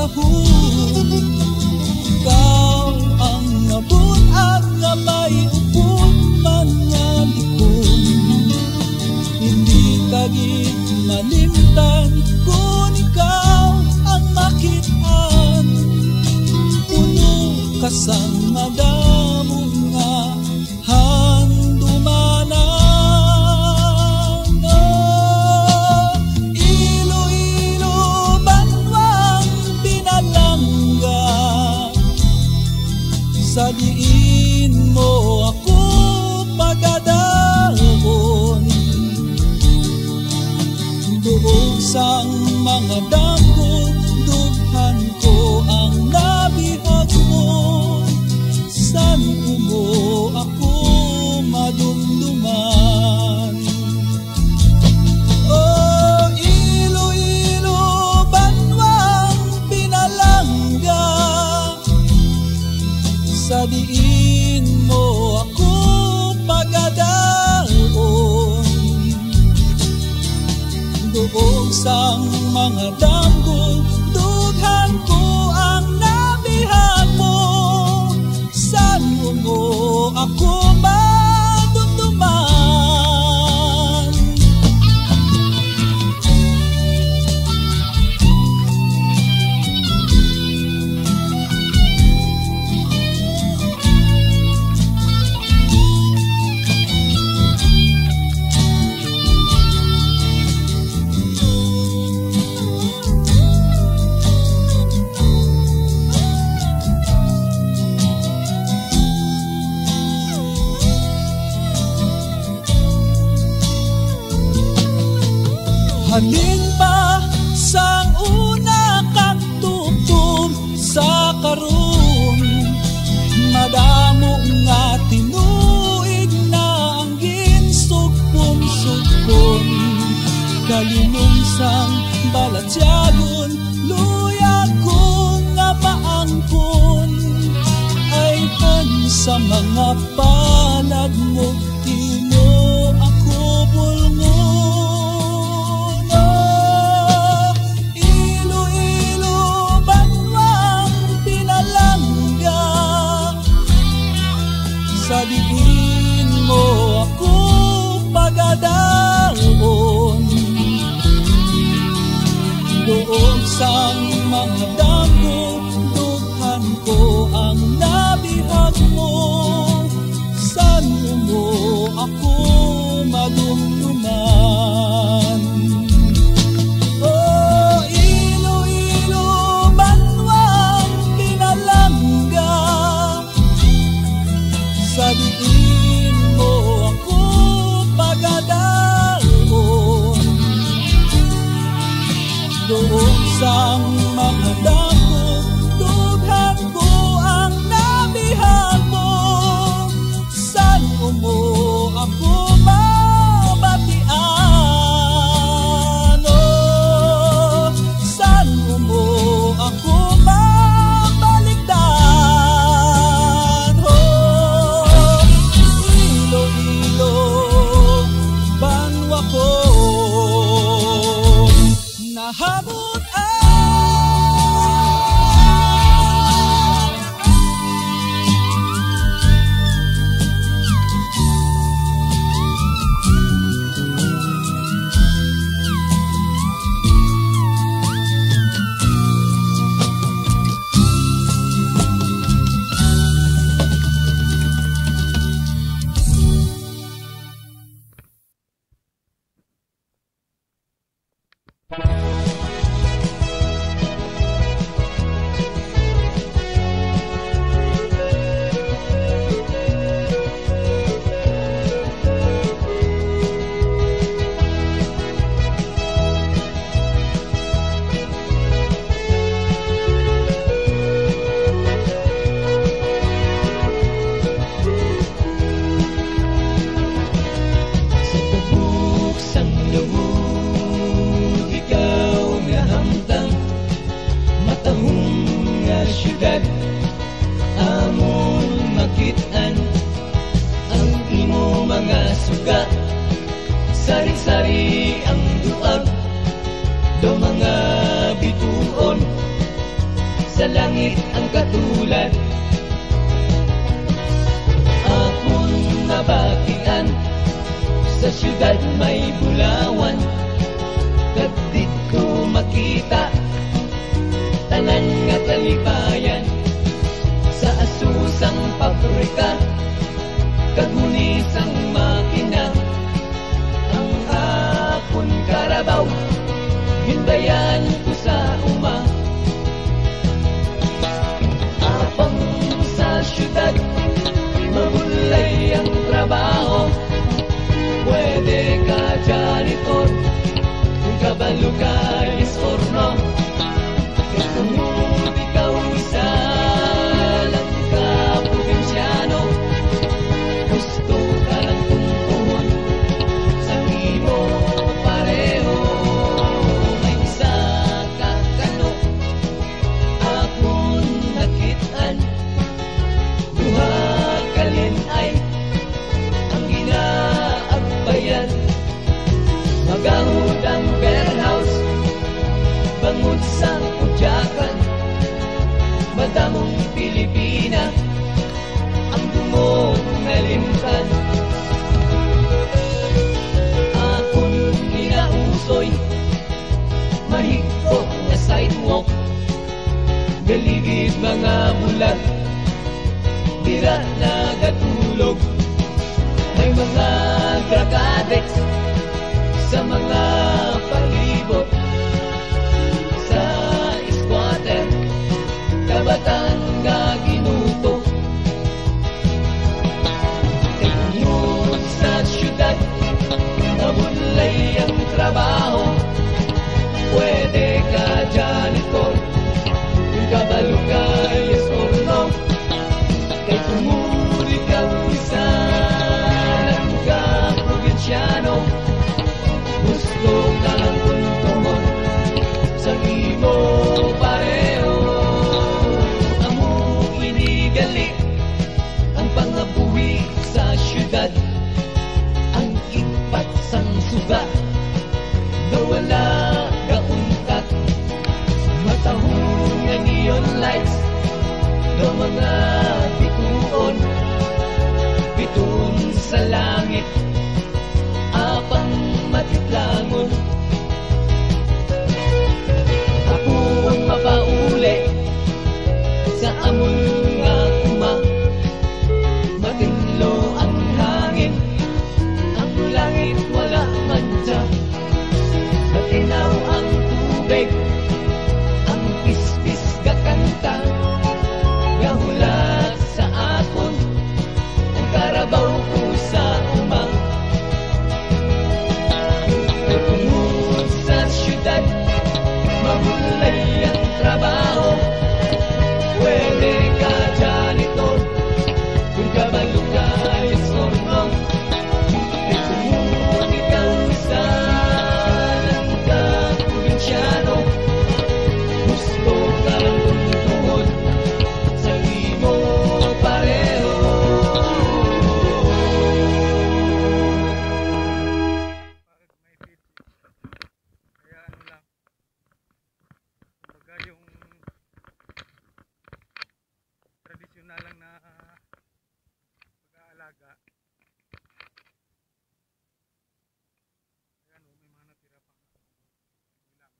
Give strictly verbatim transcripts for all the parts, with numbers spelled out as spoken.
panahon. Ikaw ang abot at nga may upon mga likon. Hindi kagit malimtan kung ikaw ang makitaan. Puno ka sa madamo nga handumanan. Oh, Iloilo banwang pinalangga, sa diin mo ako pagadahon. Doon sang mga dako, dughan ko ang nabihag mo. San mo ako madumduman? Oh, Iloilo banwang pinalangga, sa diin mo ako pagadahon. Doon sang mga damgo, dughan ko ang nabihag mo. San mo ako madumduman? Halin pa sang una kang tutom sa karon, madamo nga tinuig na ang ginsugpon-sugpon. Kalimong sang balatyagon, luyag kong nga maangkon. Ay kan sa mga palad mo, di mo ako bulngon. Sa diin mo ako pagadahon. Doon sang mga dako, dughan ko ang nabihag mo. San mo ako madumduman? Oh, Iloilo banwang pinalangga, sa diin mo ako pagadahon. Doon sang mga dako, dughan ko ang nabihag mo. San mo ako mabatian? Oh, san mo ako mabaligtan? Oh, Iloilo banwa ko nahabot ang sa langit ang katulad. Akong nabakian sa syudad may bulawan, kadit ko makita tanan nga kalipayan. Sa asusang pabrika kagunisang makina, ang akon karabaw hindayan ko sa uma. Apang sa syudad mabulay ang trabaho, pwede ka janitor kung kabalo ka yes or no. Kung ikaw isa lang ka probinsyano, gusto ka lang tungkol sa imo pareho. May isa ka kano akong nakitaan, duha kalin ay ang ginaagbayan. Magahod ang warehouse bangod sa udyakan, madamong Pilipina ang dumong nalimtan. Akong ginausoy mahigpok na sidewalk, galigid mga bulag dira nagatulog. May mga drug addicts sa mga palibot, sa squatter kabataan nga ginuto. Tingin sa syudad nabulay ang trabaho, pwede ka janitor kung kabalo ka yes or no. Kay kumuri ka isa lang ka probinsyano, gusto ka lang tuntumon sa imo pareho. Amo inigali ang pangabuhi sa syudad, ang ipat sang suga na wala gauntat. Matahong nga neon lights ng mga bituon, biton sa langit apang matitlangon. Akong mapauli sa amon nga kuma, matinlo ang hangin, ang langit wala mancha. Matinaw ang tubig, ang pispis gakanta, gahulat sa akon ang karabaw ko sa umang. Tungod sa syudad mabulay ang trabaho, pwede ka janitor kung kabalo ka yes or no. Tungod ikaw isa lang ka probinsyano, gusto ka lang tungkol sa imo pareho. Bakit may feed? Kaya ano lang, kumbaga yung tradisyonal lang na pag-aalaga. Ayan o, may mga natira pa nga. Ilang.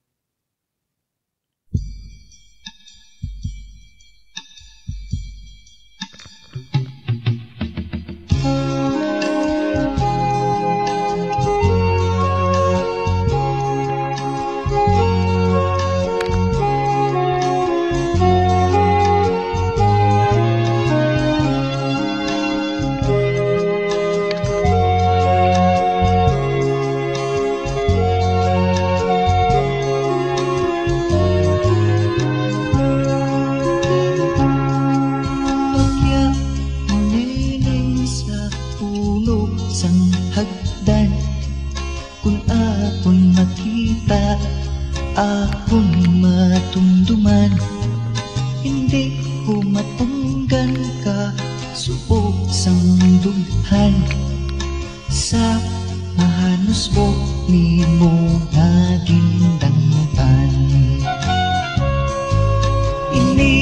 akong matumduman. Hindi ko matunggan ka suot sang dughan. Sa mahanusbok ni mo naging dangtan. Ini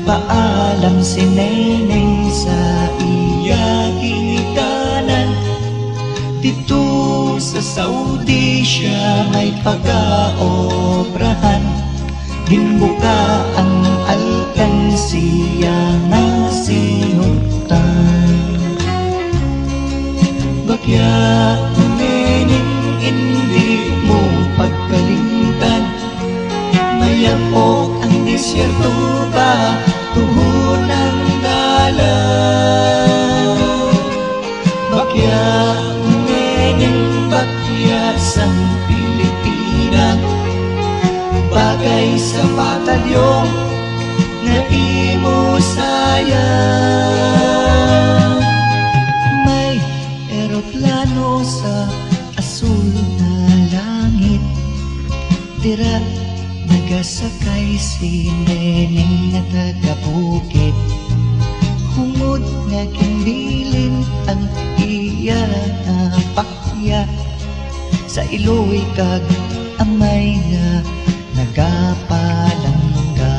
Nagpaalam si Neneng sa iya ginikanan. Dito sa Saudi siya may pag-aobrahan. Ginbuka ang alkansiya nga sinuntan. Bagya Neneng, hindi mo pagkalimtan. Mayapok ang disyerto ba tuhon ng dalan. Bagya Neneng, bakyas ang Pilipina. Bagay sa batalyong na imo sayang. May eroplano sa asul na langit. Tira nagasakay si Neneng nga taga-bukid. Hungod nga kinbilin ang iya na pakya. Sa iloy kag amay nga nagapalangga.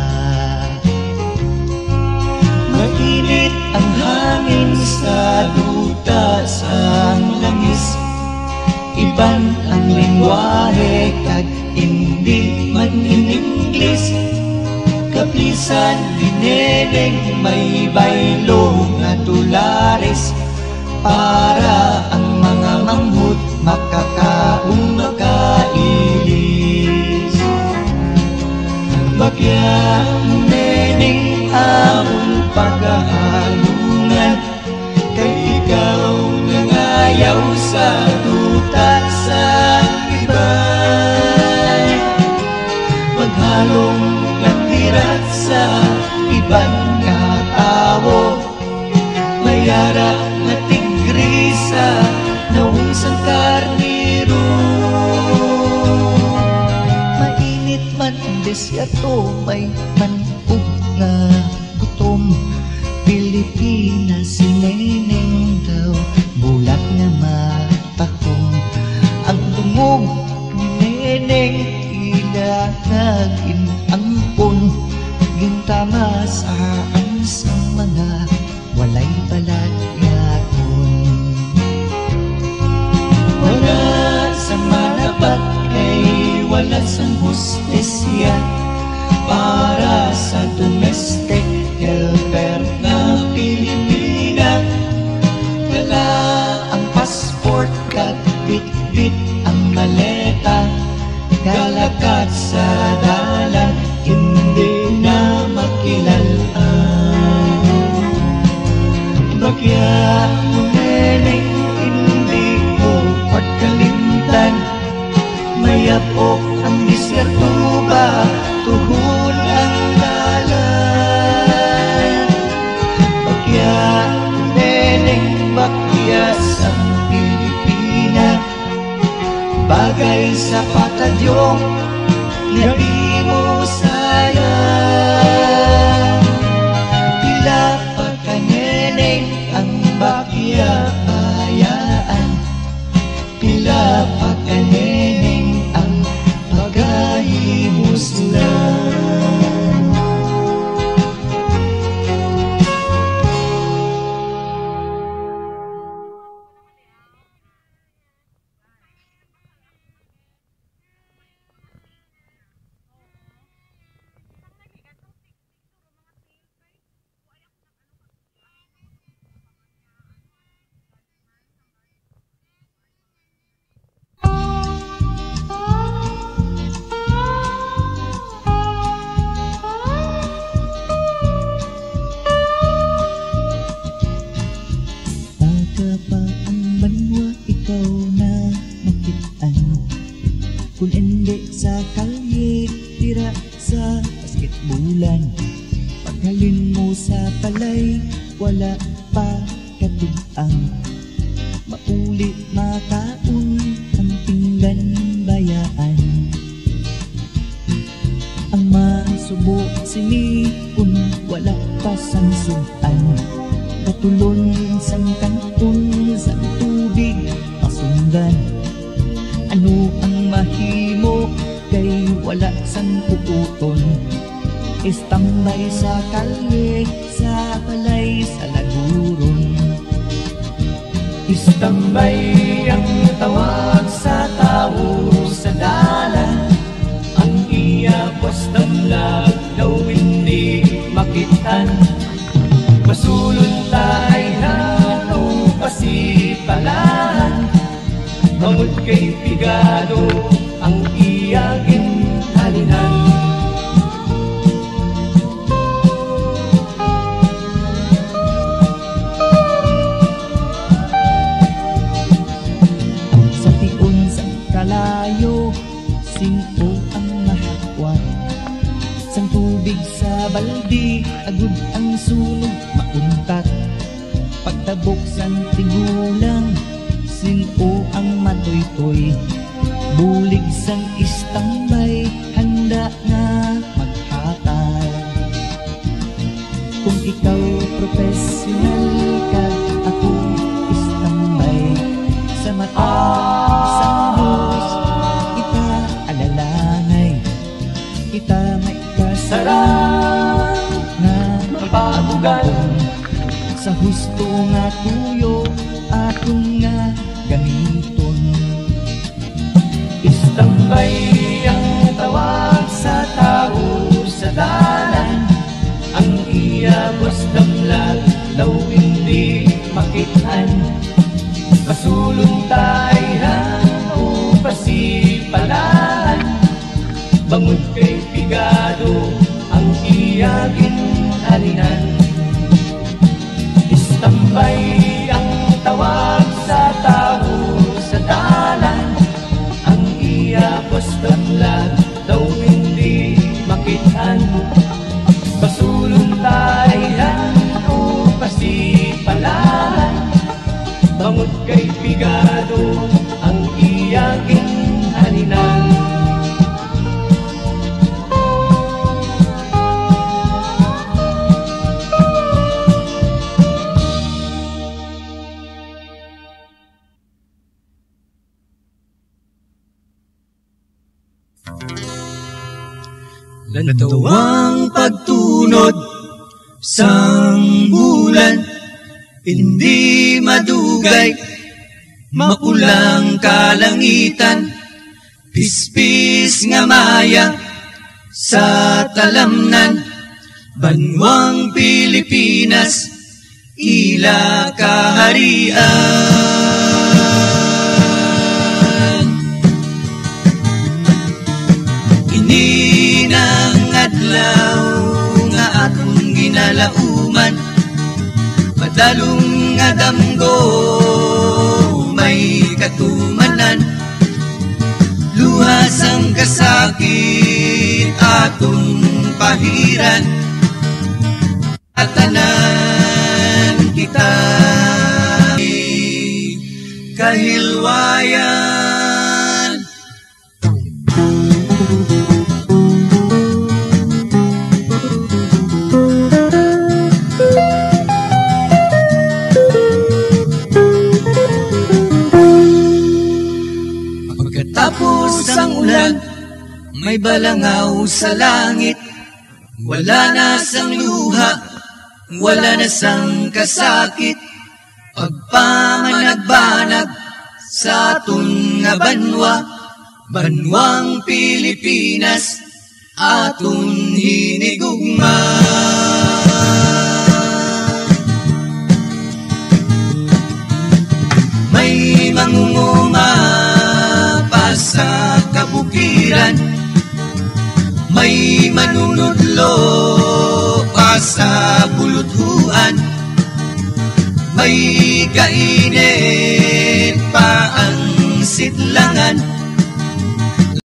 Mainit ang hangin sa duta sa langis. Iban ang lingwahe kag hindi man in English. Kaplisan ni Neneng may baylo nga dolares para ang mga manghut makakaong makailis. Bagya Neneng, among pag-aalungan, kay ikaw nangayaw sa duta sa iban. Maghalong nagtirat sa iban nga tao. Mayara nga tigrisa nawong sang karniro. Mainit man ang desierto, may manug nga gutom. Pilipinas si Neneng daw, bulat na matahong. Ang bungog ni Neneng ila naging ampon. Gintama saan sa mga walay balat yaton. Wala sa manapat kay wala sang hostesya para sa domestic helper na Pilipina. Dala ang passport kag bit-bit ang maleta. Galakat sa dalan, hindi na makilalaan. Bagya Neneng, hindi mo pagkalimtan. Mayapok ang disyerto ba tuhon ang dalan. Bagya Neneng, bakyas ang Pilipina. Bagay sa patadyong na di mo sayang. Pila pa ka Neneng ang bakya-ayaan. Pila pa ka Neneng ang paghahimuslan. Kung hindi sa kalye, tira sa basketbulan. Paghalin mo sa palay, wala pa katigang. Mauli makaun ang pinggan bayaan. Ang masubo sini kung wala pa sang sudan. Katulon sang kankun sa tubig pasundan. Ano ang mahimo kay wala sang puputon. Istambay sa kalye, sa palay, sa laguron. Istambay ang tawag sa tao sa dalan. Ang iya pastamlag daw hindi makitan. Masulon tay hano pasipalan. Bangod kay pigado ang iyagin halinan. Kalayo, singko ang mahakwat. Sang tubig sa baldi, agud ang sunog mauntat. Pagtabok sang tigulang, singko ang matoy-toy. Bulig sang istambay, handa nga maghatag. Kung ikaw professional ka, ako istambay sa mata. Kita may kasarang nga mapabugan sa husto nga tuyo atong nga gamiton. Istambay ang tawag sa tao sa dalan. Ang iya bastamlag daw hindi makitaan. Masulong tayo o pasipalan. Bangod kay pigado ang iyagin halinan. Istambay ang tawag sa tao sa dalan. Ang iya bastamlag daw hindi makitaan. Pasulong tayan o pasipalan. Bangod kay pigado ang iyagin halinan. Lantawang pagtunod sang bulan, hindi madugay, maulang kalangitan, pispis nga maya sa talamnan, banwang Pilipinas, ila kaharian. Ininang adlaw nga atong ginalauman, madalong nga damgo may katumanan, luhas ang kasakit atong pahiran, atanan kita kahilwayan. Pagkatapos ang ulan, may balangaw sa langit, wala na sang luha, wala na sang kasakit, pagpamanagbanag sa atong nga banwa, banwang Pilipinas, atong hinigugma. May mangunguma pa sa kabukiran, may manunudlo pa sa buluthuan, may kainit pa ang sitlangan,